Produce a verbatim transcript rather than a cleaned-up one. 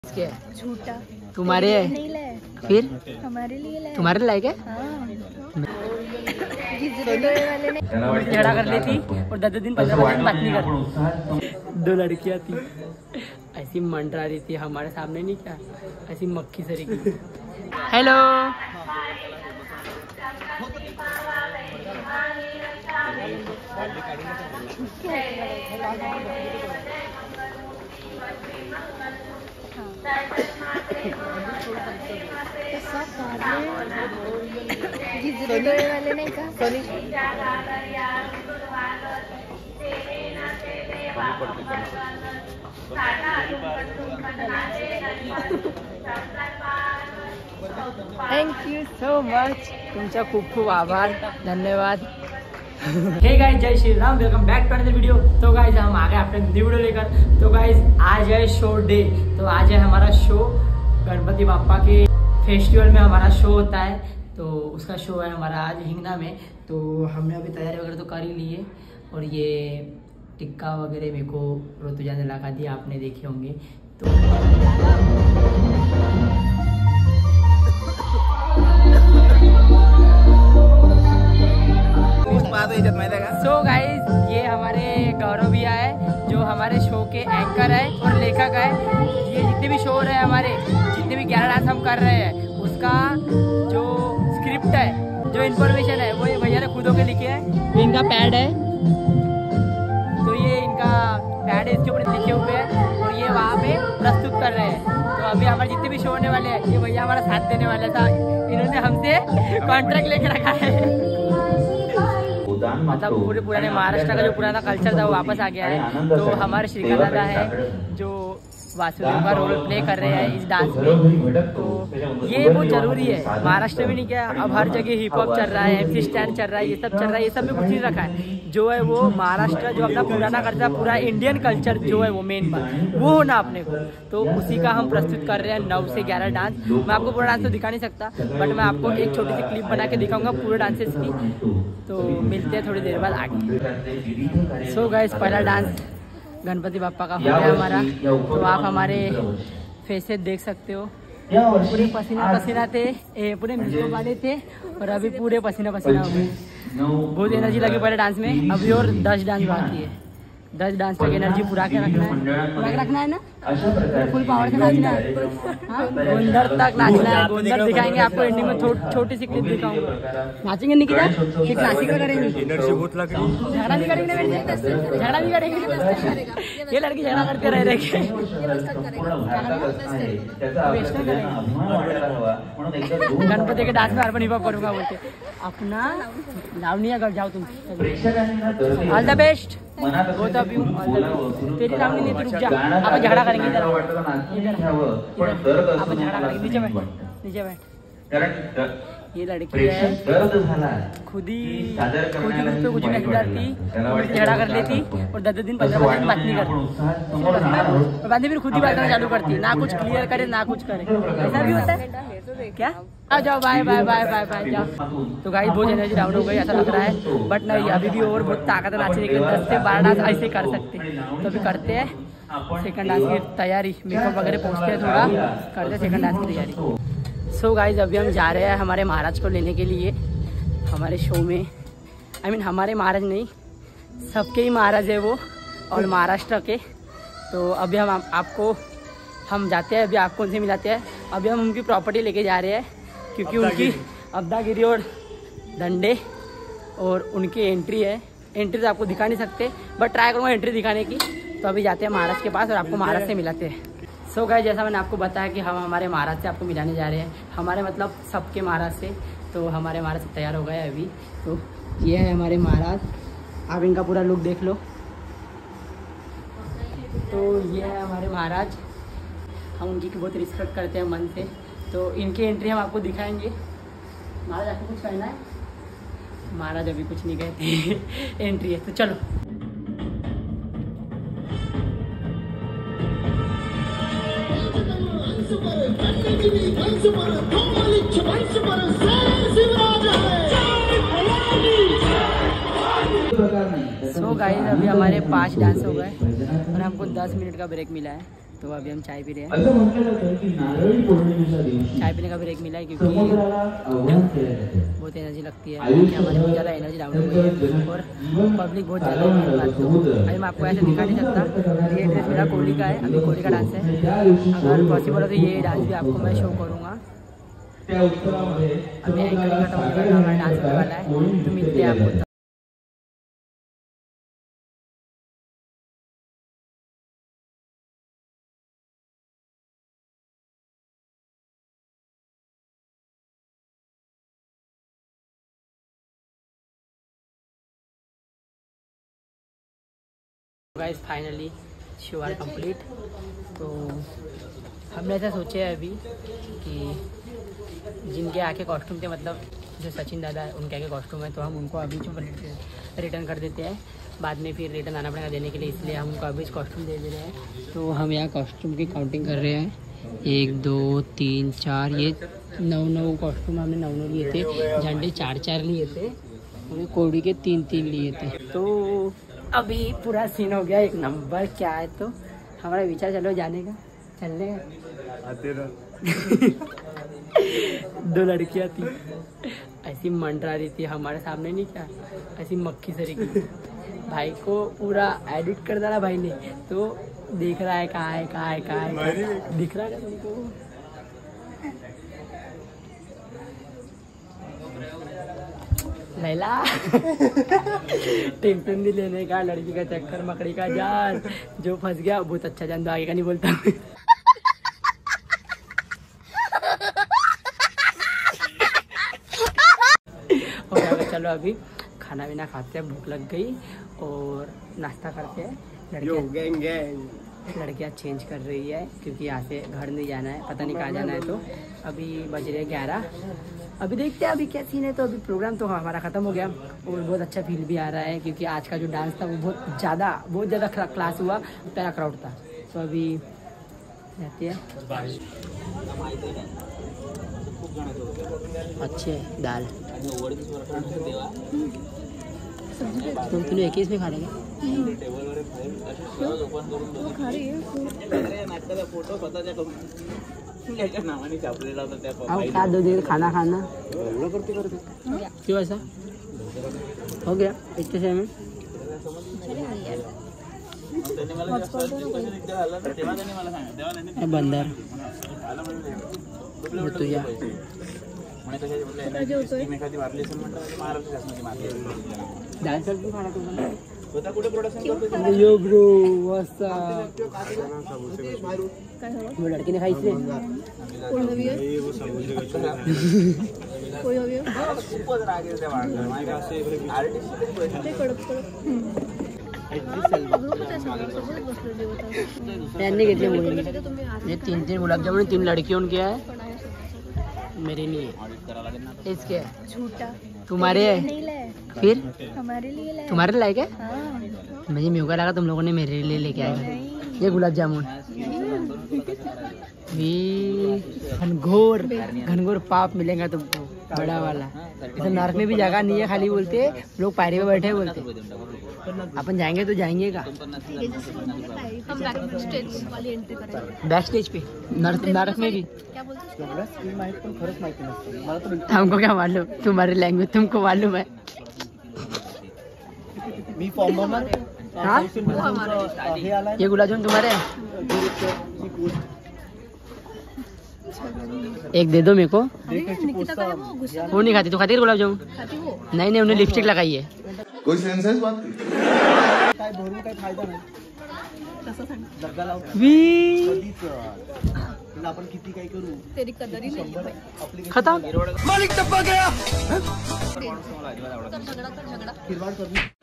झूठा तुम्हारे नहीं लाए, फिर हमारे लिए लाए। तुम्हारे लायक है। हाँ। वाले ने झगड़ा कर लेती और दस दस दिन पंद्रह दिन बात नहीं करती। दो लड़कियां थी ऐसी मंडरा रही थी हमारे सामने, नहीं क्या ऐसी मक्खी सरी की। हेलो वाले ने कहा थैंक यू सो मच, तुमचा खूप खूप आभार, धन्यवाद। हे गाइस, जय Shri Ram, welcome back to another video. तो गाइस हम आ गए अपने न्यू वीडियो लेकर। तो गाइस आज है शो डे, तो आज है हमारा शो, गणपति बाप्पा के फेस्टिवल में हमारा शो होता है। तो उसका शो है हमारा आज हिंगना में। तो हमने अभी तैयारी वगैरह तो कर ही ली है और ये टिक्का वगैरह मेरे को ऋतुजा ने लगा दिया, आपने देखे होंगे। तो सो गाइस ये हमारे गौरव भैया है जो हमारे शो के एंकर है और लेखक है। ये जितने भी शो रहे हैं हमारे, जितने भी ग्यारह डांस हम कर रहे हैं, उसका जो स्क्रिप्ट है, जो इन्फॉर्मेशन है, वो ये भैया ने खुद होके लिखे है। ये इनका पैड है, तो ये इनका पैड है, इसके ऊपर लिखे हुए हैं और ये वहाँ पे प्रस्तुत कर रहे हैं। तो अभी हमारे जितने भी शो होने वाले हैं, ये भैया हमारा साथ देने वाला था। इन्होंने हमसे कॉन्ट्रैक्ट लेके रखा है। मतलब पूरे पुराने महाराष्ट्र का जो पुराना कल्चर था वो वापस आ गया है। तो हमारे श्रीकांत दादा है जो वासुदेव का रोल प्ले कर रहे हैं इस डांस में। तो ये बहुत जरूरी है, महाराष्ट्र में नहीं क्या, अब हर जगह हिप हॉप चल रहा है, एमसी स्टैंड चल रहा है, ये सब चल रहा है, ये सब में कुछ नहीं रखा है। जो है वो महाराष्ट्र जो अपना पुराना कल्चर, पूरा इंडियन कल्चर जो है वो मेन बात वो होना अपने को। तो उसी का हम प्रस्तुत कर रहे हैं नौ से ग्यारह डांस। मैं आपको पूरा डांस तो दिखा नहीं सकता, बट मैं आपको एक छोटी सी क्लिप बना के दिखाऊंगा पूरे डांसेस की। तो मिलते हैं थोड़ी देर बाद आगे। सो गाइस पहला डांस गणपति बाप्पा का हो गया हमारा। तो आप हमारे फेसेस देख सकते हो, पूरे पसीना पसीना थे, ए, पूरे मिर्चों वाले थे और अभी पूरे पसीना पसीना हो गए। बहुत एनर्जी लगी पहले डांस में, अभी और दस डांस बाकी है। दस डांस तक एनर्जी पूरा के रखना है, पूरा के रखना है ना, फुल पावर से नाचना है। गोंदर तक नाचना है, गोंदर दिखाएंगे आपको एंडिंग में, छोटी सी क्लिप दिखाऊंगा। नाचेंगे निकिता, एक क्लासिक में करेंगे, एनर्जी बहुत लग रही है। झगड़ा भी करेंगे, झगड़ा भी करेंगे, ये लड़की झगड़ा करते रह रहे गणपति के डांस में अर्पण हिप हॉप करूंगा बोलते। अपना लावणी अगर जाओ तुम, ऑल द बेस्ट। बहुत अभी तेरी लावणी नहीं, तो रुक जा, आप झगड़ा करेंगे इधर, आप झगड़ा करेंगे, नीचे बैठ, नीचे बैठ। ये लड़की है खुद ही खुद ही रूप पे कुछ नहीं करती, झगड़ा कर लेती और दस दस दिन पंद्रह दिन बात नहीं करती, बाद में फिर खुद ही बात करना चालू करती, ना कुछ क्लियर करे ना कुछ करे। ऐसा भी होता है क्या? आ जाओ, bye bye bye bye bye जाओ। तो गाइस बहुत एनर्जी डाउन हो गई ऐसा लग रहा है, बट नहीं, अभी भी और बहुत ताकत नाचने के लिए दस से बारह डांस ऐसे कर सकते। तो अभी करते हैं सेकंड डांस की तैयारी, मेकअप वगैरह पहुँचते हैं, थोड़ा करते हैं सेकंड डांस की तैयारी। सो so गाइज अभी हम जा रहे हैं हमारे महाराज को लेने के लिए हमारे शो में। आई I मीन mean, हमारे महाराज नहीं, सबके ही महाराज है वो, और महाराष्ट्र के। तो अभी हम आप, आपको हम जाते हैं, अभी आपको उनसे मिलाते हैं। अभी हम उनकी प्रॉपर्टी लेके जा रहे हैं क्योंकि उनकी अब्दागिरी और डंडे और उनकी एंट्री है। एंट्री तो आपको दिखा नहीं सकते, बट ट्राई करूँगा एंट्री दिखाने की। तो अभी जाते हैं महाराज के पास और आपको महाराज से मिलाते हैं। सो so गाइस जैसा मैंने आपको बताया कि हम हमारे महाराज से आपको मिलाने जा रहे हैं, हमारे मतलब सबके महाराज से। तो हमारे महाराज से तैयार हो गए अभी। तो ये है हमारे महाराज, आप इनका पूरा लुक देख लो। तो ये है हमारे महाराज, हम उनकी बहुत रिस्पेक्ट करते हैं मन से। तो इनकी एंट्री हम आपको दिखाएंगे। महाराज आपको कुछ कहना है? महाराज अभी कुछ नहीं कहते एंट्री है तो चलो। सो गाइस अभी हमारे पाँच डांस हो गए और हमको दस मिनट का ब्रेक मिला है। तो अभी हम चाय पी रहे हैं। असं म्हटलं जातं की नारळी पौर्णिमेच्या दिवशी चाय पीने का ब्रेक मिला है क्योंकि समुद्राला आव्हान केलं जातं। बहुत एनर्जी लगती है क्योंकि हमारे बहुत ज़्यादा एनर्जी डाउन हो गई है और पब्लिक बहुत ज़्यादा है। अभी मैं आपको ऐसे दिखा नहीं सकता। ये ड्रेस मेरा कोहली का है, अभी कोहली का डांस है। अगर पॉसिबल हो तो ये डांस भी आपको मैं शो करूँगा। त्या उत्सवामध्ये अभी एंकरिंग खत्म होने का हमारा डांस होने वाला है, तो मिलते हैं आपको। Guys finally show are complete. तो हमने ऐसा सोचा है अभी कि जिनके आके कॉस्ट्यूम थे, मतलब जो सचिन दादा है उनके आके कॉस्ट्यूम है, तो हम उनको अभी जो रिटर्न कर देते हैं। बाद में फिर रिटर्न आना पड़ेगा देने के लिए, इसलिए हम उनको अभी कॉस्ट्यूम दे दे रहे हैं। तो हम यहाँ कॉस्ट्यूम की काउंटिंग कर रहे हैं। एक दो तीन चार, ये नौ नौ कॉस्ट्यूम हमने नौ नौ लिए थे। झंडे चार चार लिए थे और कोड़ी के तीन तीन लिए थे। तो अभी पूरा सीन हो गया एक नंबर। क्या है तो हमारा विचार चलो जाने का, चलने का। आते ना दो लड़कियां थी ऐसी मंडरा रही थी हमारे सामने, नहीं क्या ऐसी मक्खी सरी की। भाई को पूरा एडिट कर डाला भाई ने, तो देख रहा है कहाँ है कहाँ है कहाँ है, दिख रहा है तुमको। लैला टेंशन नहीं लेने का, लड़की का चक्कर मकड़ी का जाल, जो फंस गया बहुत अच्छा जान, आगे का नहीं बोलता। और चलो अभी खाना पीना खाते हैं, भूख लग गई, और नाश्ता करते हैं। लड़कियाँ लड़कियाँ चेंज कर रही है क्योंकि यहाँ से घर नहीं जाना है, पता नहीं कहाँ जाना है। तो अभी बज रहे ग्यारह, अभी देखते हैं अभी क्या सीन है। तो अभी प्रोग्राम तो हमारा ख़त्म हो गया और बहुत अच्छा फील भी आ रहा है क्योंकि आज का जो डांस था वो बहुत ज़्यादा बहुत ज़्यादा क्लास हुआ, प्यारा क्राउड था। तो अभी रहते हैं। अच्छे दाल तुम तुम एक ही इसमें खा लेंगे। क्या दो देर खाना खाना क्यों ऐसा हो गया इतने से में। बंदर तुझ्या डान्स खाना यो ब्रो मस्त लड़की ने खाई इसलिए घेतले मुलीने तीन तीन गुलाबजामुन, तीन लड़कियों के है, मेरे लिए इसके झूठा तुम्हारे है, नहीं लाए फिर हमारे लिए लाए। तुम्हारे लाए क्या? हाँ। मुझे म्यूका लगा तुम लोगों ने मेरे लिए लेके आए ये गुलाब जामुन। घनघोर घनघोर पाप मिलेगा तुमको बड़ा वाला। इसे नर्क में भी जगह नहीं है, खाली बोलते लोग पायरी पे बैठे बोलते अपन जाएंगे तो जाएंगे का हम बैक स्टेज वाली एंट्री करेंगे, बैक स्टेज पे नर्क नर्क में भी। क्या बोलते हमको क्या मालूम, तुम्हारी लैंग्वेज तुमको मालूम है। हाँ ये गुलाब जामुन तुम्हारे है? एक दे दो मेरे को। निकिता का है वो गुस्सा वो नहीं खाती, तो खाती है गुलाब जामुन? खाती वो। नहीं नहीं उन्हें लिपस्टिक लगाई है। कोई सेंस है इस बात की? काय भरून काय फायदा नाही, तसं सांग, दर्गा लावून वी कधीच तुला आपण किती काय करू, तेरी कदर ही नहीं है भाई। आपली खत्म। मालिक टप्पा गया। कर झगड़ा कर झगड़ा खिरवाड करू